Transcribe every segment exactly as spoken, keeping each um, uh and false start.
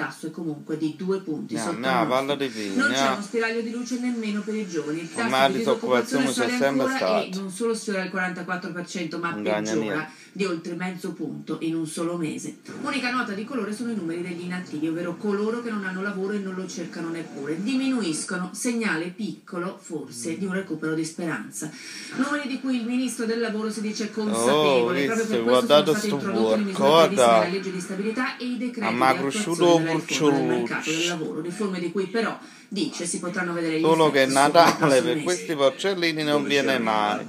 tasso è comunque di due punti no, sotto no, il nostro. Non c'è no. uno spiraglio di luce nemmeno per i giovani. Il Ma tasso la di disoccupazione disoccupazione sale c'è sempre ancora e stato. non solo sfiora il quarantaquattro per cento, ma Non guadagna peggiora niente. di oltre mezzo punto in un solo mese. Unica nota di colore sono i numeri degli inattivi, ovvero coloro che non hanno lavoro e non lo cercano neppure. Diminuiscono, segnale piccolo, forse, di un recupero di speranza. Numeri di cui il ministro del lavoro si dice consapevole, Oh, proprio per visto, questo sono guardate state sto introdotte le misure porco, previste guarda. dalla legge di stabilità e i decreti Ah, di ma attuazione cresciuto della riforma del cuccioluccio. mercato del lavoro, riforme di cui però, dice, si potranno vedere gli Solo che è effetti solo nei Natale, prossimi per mesi. questi porcellini non viene mai.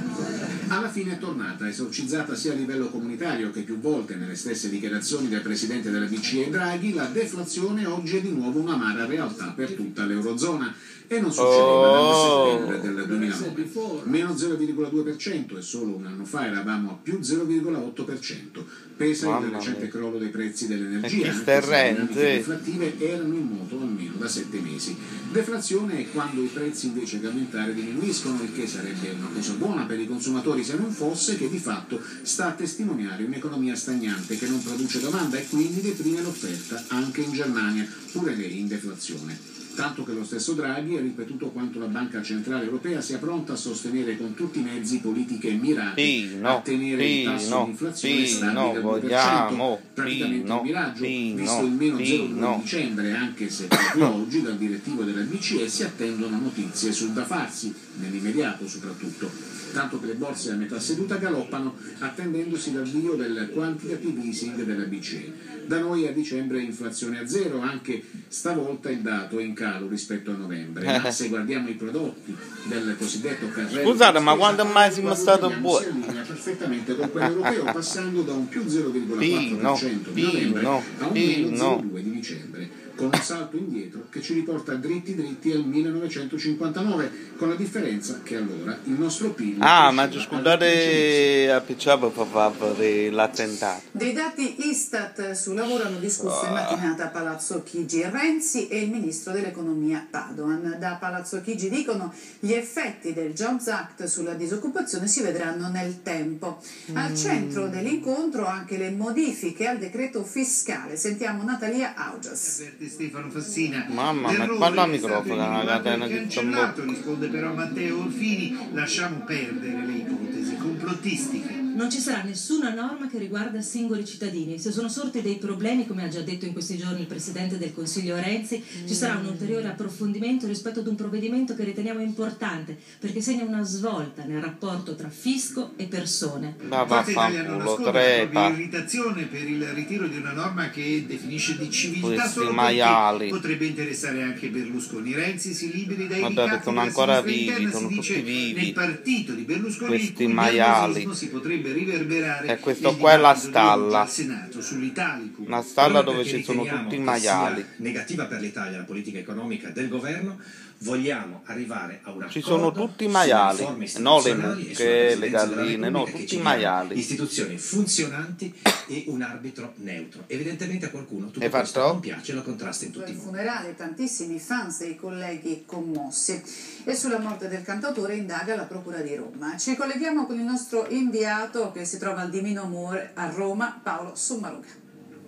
Alla fine è tornata, esorcizzata sia a livello comunitario che più volte nelle stesse dichiarazioni del presidente della B C E Draghi, la deflazione oggi è di nuovo un'amara realtà per tutta l'Eurozona e non succedeva dal Oh. settembre del duemilanove. Meno zero virgola due per cento e solo un anno fa eravamo a più zero virgola otto per cento. Pesa Mamma il recente mia. crollo dei prezzi dell'energia, E chi anche sta se le errante? dinamiche inflattive erano in moto almeno da sette mesi. Deflazione è quando i prezzi invece che aumentare diminuiscono, il che sarebbe una cosa buona per i consumatori se non fosse che di fatto sta a testimoniare un'economia stagnante che non produce domanda e quindi deprime l'offerta anche in Germania, pure lei in deflazione. Tanto che lo stesso Draghi ha ripetuto quanto la Banca Centrale Europea sia pronta a sostenere con tutti i mezzi politiche mirate Pino, a tenere il tasso Pino, di inflazione Pino, stabile al due per cento, vogliamo, praticamente Pino, un miraggio, Pino, visto il meno zero virgola due Pino. di dicembre, anche se proprio oggi dal direttivo della B C E si attendono notizie sul da farsi, nell'immediato soprattutto. Tanto che le borse a metà seduta galoppano attendendosi l'avvio del quantitative easing della B C E. Da noi a dicembre inflazione a zero, anche stavolta il dato è in calo rispetto a novembre, ma se guardiamo i prodotti del cosiddetto carrello Scusate, ma quando mai siamo stati buoni? si allinea perfettamente con quello europeo, passando da un più zero virgola quattro per cento di novembre Pino, a un meno zero virgola Pino. due di dicembre, con un salto indietro che ci riporta dritti dritti al millenovecentocinquantanove, con la differenza che allora il nostro P I L Ah, ma cresceva scusate, a Picciapa per fare l'attentato. Dei dati Istat sul lavoro hanno discusso in mattinata a Palazzo Chigi Renzi e il ministro dell'economia Padoan. Da Palazzo Chigi dicono gli effetti del Jobs Act sulla disoccupazione si vedranno nel tempo. Al centro dell'incontro anche le modifiche al decreto fiscale. Sentiamo Natalia Augias. Stefano Fassina. Mamma mia, L'errore parla al è stato microfono, una individuato catena e che sta cancellato, risponde però Matteo Orfini. Lasciamo perdere le ipotesi complottistiche. Non ci sarà nessuna norma che riguarda singoli cittadini. Se sono sorti dei problemi, come ha già detto in questi giorni il Presidente del Consiglio Renzi, ci sarà un ulteriore approfondimento rispetto ad un provvedimento che riteniamo importante, perché segna una svolta nel rapporto tra fisco e persone. Ma Forza Italia non vaffanculo, nasconde la propria crepa. irritazione per il ritiro di una norma che definisce di civiltà Questi solo maiali. perché potrebbe interessare anche Berlusconi. Renzi si liberi dai Guardate, ricatti sono della ancora sinistra vivi, interna, sono si tutti dice vivi. nel partito di Berlusconi Questi il cui maiali. nervosismo si potrebbe riverberare E questo nel qua è la dibattito di oggi stalla. al Senato sull'Italicum. Una stalla Proprio dove perché ci sono riteniamo tutti i che maiali. sia negativa per l'Italia la politica economica del governo, vogliamo arrivare a una Ci sono tutti i maiali, no le mucche, le galline, no, tutti i maiali. Istituzioni funzionanti e un arbitro neutro. Evidentemente a qualcuno tutto Hai questo fatto? non piace e lo contrasta in tutti i Il modi. funerale, tantissimi fans e i colleghi commossi. E sulla morte del cantautore indaga la Procura di Roma. Ci colleghiamo con il nostro inviato che si trova al Divino Amore a Roma, Paolo Sommaruga.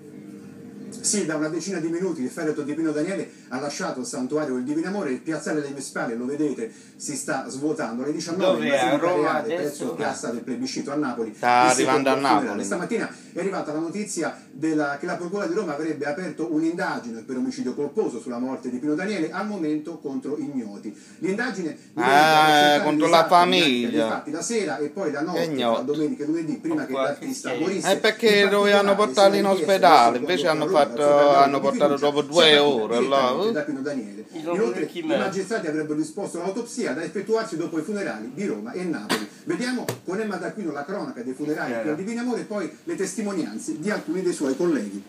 Sì, da una decina di minuti il feretro di Pino Daniele ha lasciato il santuario del Divino Amore, il piazzale dei Vespali, lo vedete, si sta svuotando. Alle diciannove in Basilica Reale, presso piazza del plebiscito a Napoli. Sta arrivando a Napoli. Stamattina è arrivata la notizia della, che la Procura di Roma avrebbe aperto un'indagine per omicidio colposo sulla morte di Pino Daniele, al momento contro ignoti. L'indagine Ah, contro la famiglia. Infatti la sera e poi la notte, Ignoti. la domenica e lunedì, prima che l'artista morisse. È perché dovevano portarli in ospedale, invece hanno fatto hanno portato dopo due ore allora. da Pino Daniele. Inoltre i magistrati avrebbero disposto l'autopsia da effettuarsi dopo i funerali di Roma e Napoli. Vediamo con Emma D'Aquino la cronaca dei funerali per Divino Amore e poi le testimonianze di alcuni dei suoi colleghi.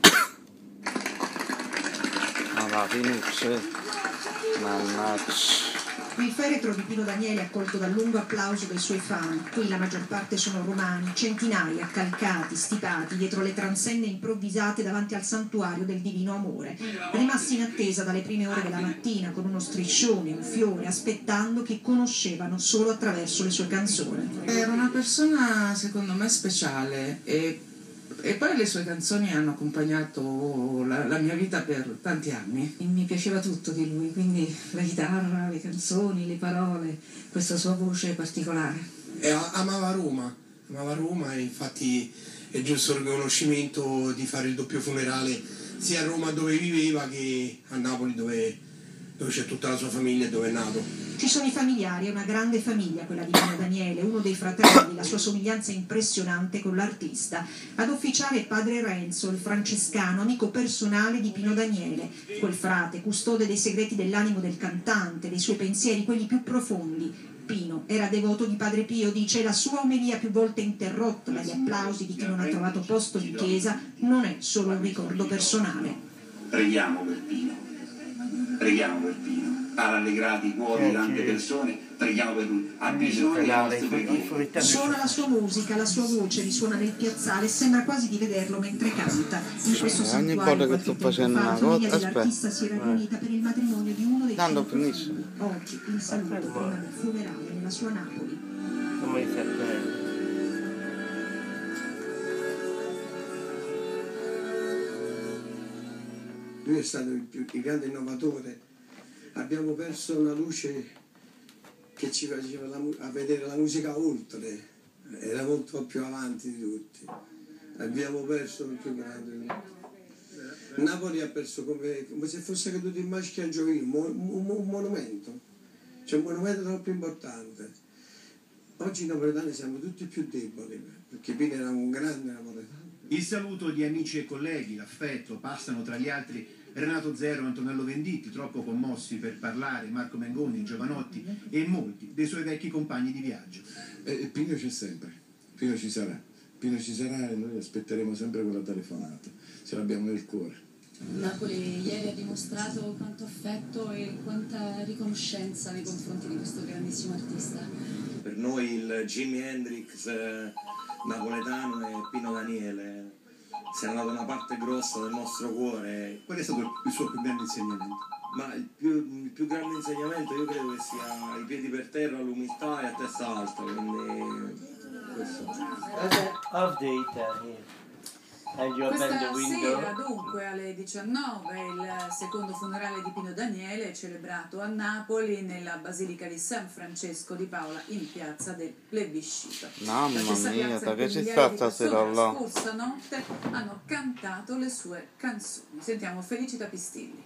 Ma va, finisce. Mannaggia. Il feretro di Pino Daniele è accolto dal lungo applauso dei suoi fan. Qui la maggior parte sono romani, centinaia accalcati, stipati dietro le transenne improvvisate davanti al santuario del Divino Amore, rimasti in attesa dalle prime ore della mattina con uno striscione, un fiore, aspettando chi conoscevano solo attraverso le sue canzoni. Era una persona secondo me speciale e E poi le sue canzoni hanno accompagnato la, la mia vita per tanti anni. Mi piaceva tutto di lui, quindi la chitarra, le canzoni, le parole, questa sua voce particolare. E amava Roma, amava Roma e infatti è giusto il riconoscimento di fare il doppio funerale sia a Roma dove viveva che a Napoli dove, dove c'è tutta la sua famiglia e dove è nato. Ci sono i familiari, è una grande famiglia quella di Pino Daniele, uno dei fratelli, la sua somiglianza impressionante con l'artista. Ad officiare padre Renzo, il francescano, amico personale di Pino Daniele, quel frate, custode dei segreti dell'animo del cantante, dei suoi pensieri, quelli più profondi. Pino era devoto di Padre Pio, dice, la sua omelia più volte interrotta dagli applausi di chi non ha trovato posto in chiesa non è solo un ricordo personale. Preghiamo per Pino, preghiamo per Pino. Ha rallegrato i cuori di tante persone, preghiamo per lui, ha bisogno delle nostre preghiere. Suona la sua musica, la sua voce risuona nel piazzale, sembra quasi di vederlo mentre canta. In questo Ogni santuario volta che qualche sto tempo facendo fa la una famiglia cosa, dell'artista si era riunita per il matrimonio di uno dei tanto suoi finisce. figli. Oggi il saluto prima del funerale nella sua Napoli. Lui è stato il, più, il grande innovatore. Abbiamo perso una luce che ci faceva la, a vedere la musica oltre, era molto più avanti di tutti. Abbiamo perso il più grande. Napoli ha perso come, come se fosse caduto in Maschio a Giovino, un, un, un monumento, cioè un monumento troppo importante. Oggi i napoletani siamo tutti più deboli, perché Pino era un grande napoletano. Il saluto di amici e colleghi, l'affetto, passano tra gli altri Renato Zero, Antonello Venditti, troppo commossi per parlare, Marco Mengoni, Giovanotti e molti dei suoi vecchi compagni di viaggio. E Pino c'è sempre, Pino ci sarà, Pino ci sarà e noi aspetteremo sempre quella telefonata, ce l'abbiamo nel cuore. Napoli ieri ha dimostrato quanto affetto e quanta riconoscenza nei confronti di questo grandissimo artista. Per noi il Jimi Hendrix eh, napoletano e Pino Daniele si è dato una parte grossa del nostro cuore. Qual è stato il suo più grande insegnamento? Ma il più, il più grande insegnamento io credo che sia i piedi per terra, l'umiltà e a testa alta, quindi questo. Of the Italy. And you open Questa the window. sera dunque alle diciannove il secondo funerale di Pino Daniele celebrato a Napoli nella Basilica di San Francesco di Paola in piazza del Plebiscito. Mamma La mia, piazza da che ci migliaia sta di stasera persone là? la scorsa notte hanno cantato le sue canzoni. Sentiamo Felicita Pistilli.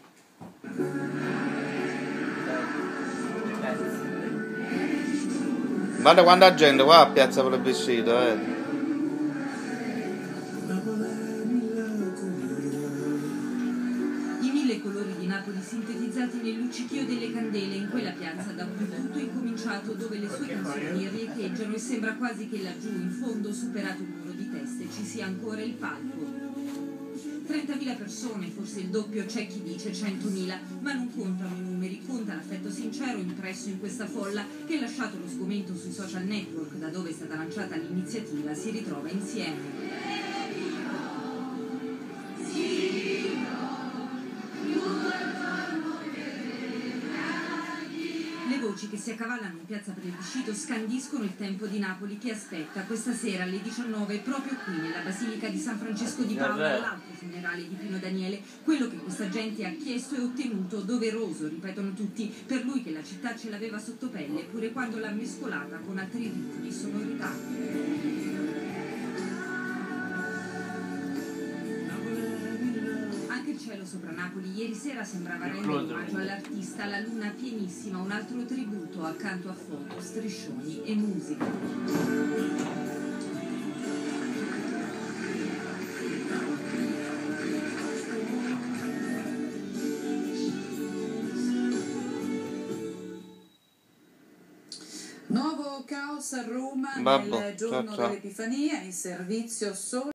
Guarda quanta gente qua a piazza Plebiscito, eh. Colori di Napoli sintetizzati nel luccichio delle candele in quella piazza da cui tutto è incominciato, dove le sue canzoni riecheggiano e sembra quasi che laggiù in fondo, superato il muro di teste, ci sia ancora il palco. trentamila persone, forse il doppio, c'è chi dice centomila, ma non contano i numeri, conta l'affetto sincero impresso in questa folla che, lasciato lo sgomento sui social network da dove è stata lanciata l'iniziativa, si ritrova insieme. Le voci che si accavallano in piazza Plebiscito scandiscono il tempo di Napoli che aspetta questa sera alle diciannove proprio qui nella Basilica di San Francesco di Paola l'altro funerale di Pino Daniele, quello che questa gente ha chiesto e ottenuto, doveroso, ripetono tutti, per lui che la città ce l'aveva sotto pelle pure quando l'ha mescolata con altri ritmi e sonorità. Il cielo sopra Napoli ieri sera sembrava rendere omaggio all'artista, la luna pienissima, un altro tributo accanto a foto, striscioni e musica. Nuovo caos a Roma Babbo, nel giorno ciao, ciao. dell'Epifania, in servizio solo